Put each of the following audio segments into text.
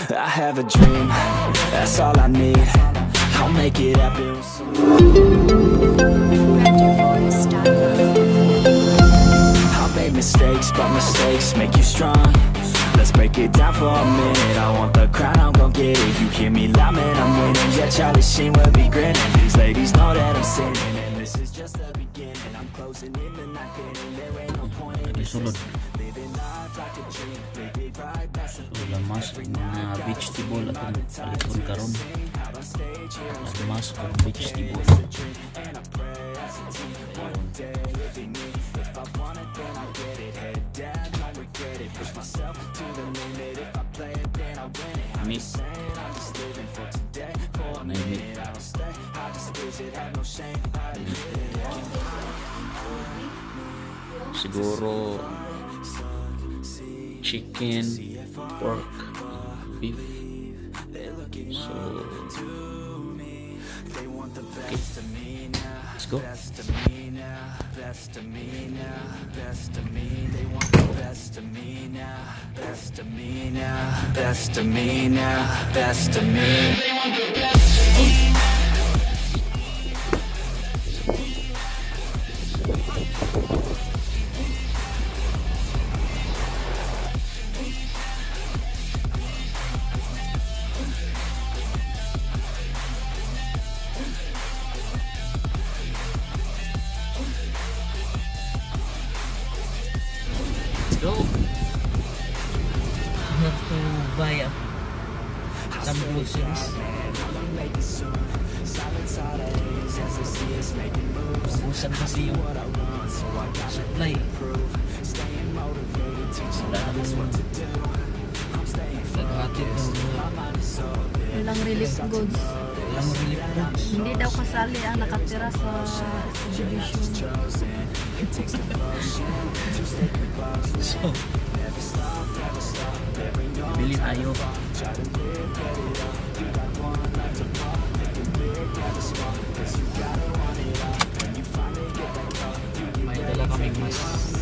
I have a dream, that's all I need. I'll make it happen with some... I've made mistakes, but mistakes make you strong. Let's break it down for a minute. I want the crown, I'm gon' get it. You hear me loud, man, I'm winning. Yeah, Charlie Sheen will be grinning. These ladies know that I'm sinning, and this is just the beginning. I'm closing in the night, and there ain't no point in living life like a dream. Live it right, that's the thing. Lamas mga vegetable atong palipon karon. Lamas kung vegetable. Meat. Siguro chicken, pork, beef. So okay, let's go. Best of me now, best of me. They want the best of me now, best of me now, best of me now, best of me. They want the best of me. Go. I have to buy some groceries. Ubusan kasi yung supply. Naghatid ng Walang relief goods. Hindi daw kasali ang nakatira sa exhibition. So, bili tayo. May dala kaming mas.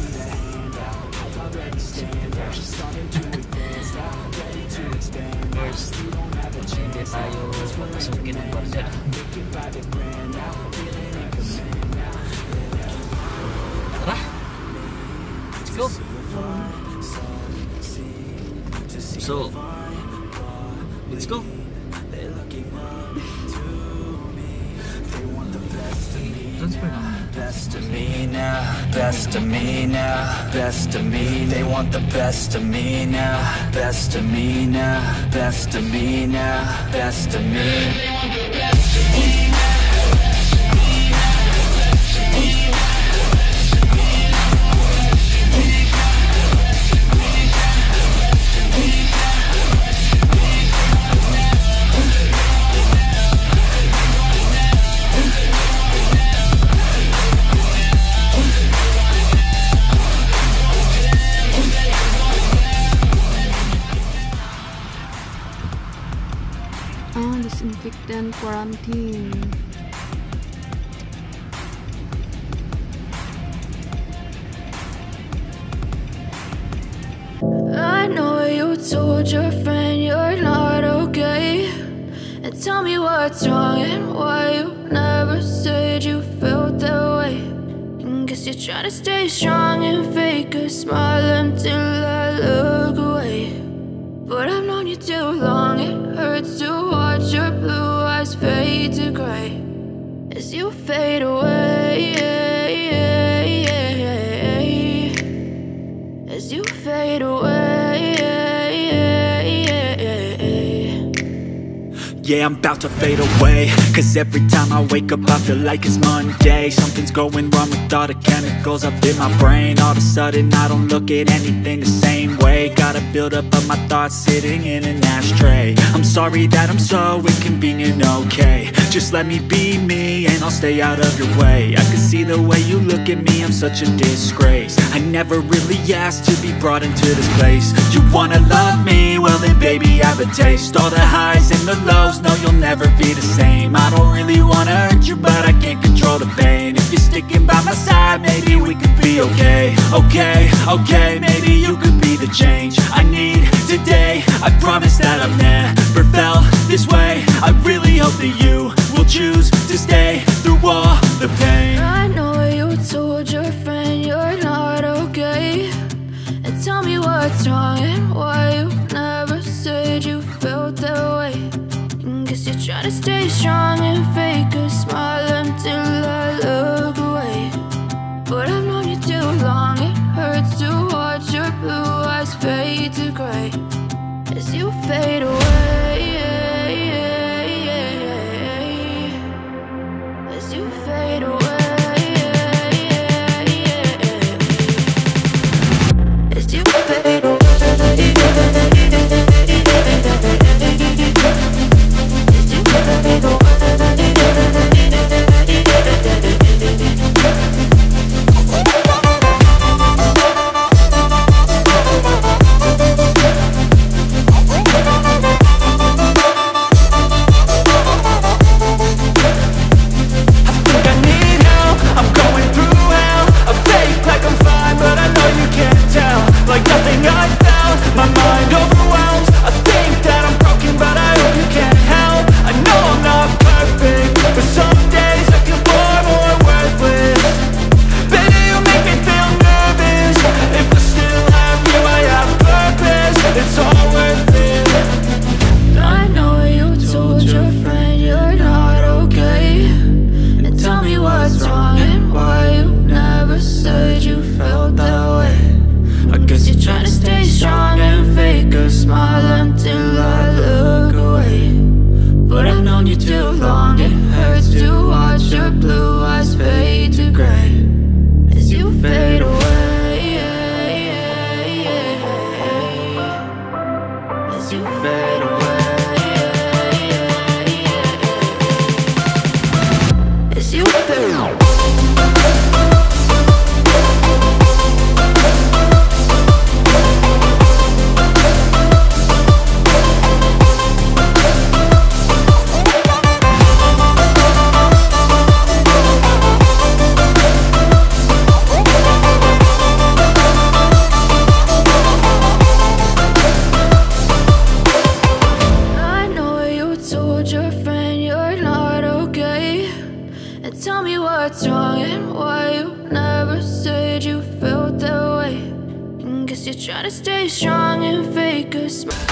First, hindi tayo masukin ng border. Tara! Let's go! So, let's go! Transfer naman. Best of me now, best of me now, best of me. They want the best of me now, best of me now, best of me now, best of me. They want the best of me. Disinfectant quarantine. I know you told your friend you're not okay, and tell me what's wrong and why you never said you felt that way. And guess you're trying to stay strong and fake a smile until I look away. But I've known you too long, it hurts to watch your blue eyes fade to gray as you fade away, as you fade away. Yeah, I'm about to fade away, cause every time I wake up I feel like it's Monday. Something's going wrong with all the chemicals up in my brain. All of a sudden I don't look at anything the same way. Gotta build up of my thoughts sitting in an ashtray. I'm sorry that I'm so inconvenient, okay. Just let me be me and I'll stay out of your way. I can see the way you look at me, I'm such a disgrace. I never really asked to be brought into this place. You wanna love me? Well then baby I have a taste. All the highs and the lows, no you'll never be the same. I don't really wanna hurt you but I can't control the pain. If you're sticking by my side maybe we could be okay. Okay, maybe you could be the change I need today. I promise that I've never felt this way. I really hope that you will choose to stay through all the pain. I know you told your friend you're not okay, and tell me what's wrong and why you never said you felt that way. Guess you're trying to stay strong and fake a smile until I look away. But I've known you too long, it hurts to watch your blue eyes fade to gray as you fade away. As you fade away. As you fade away. Tell me what's wrong and why you never said you felt that way. Guess you're trying to stay strong and fake a smile.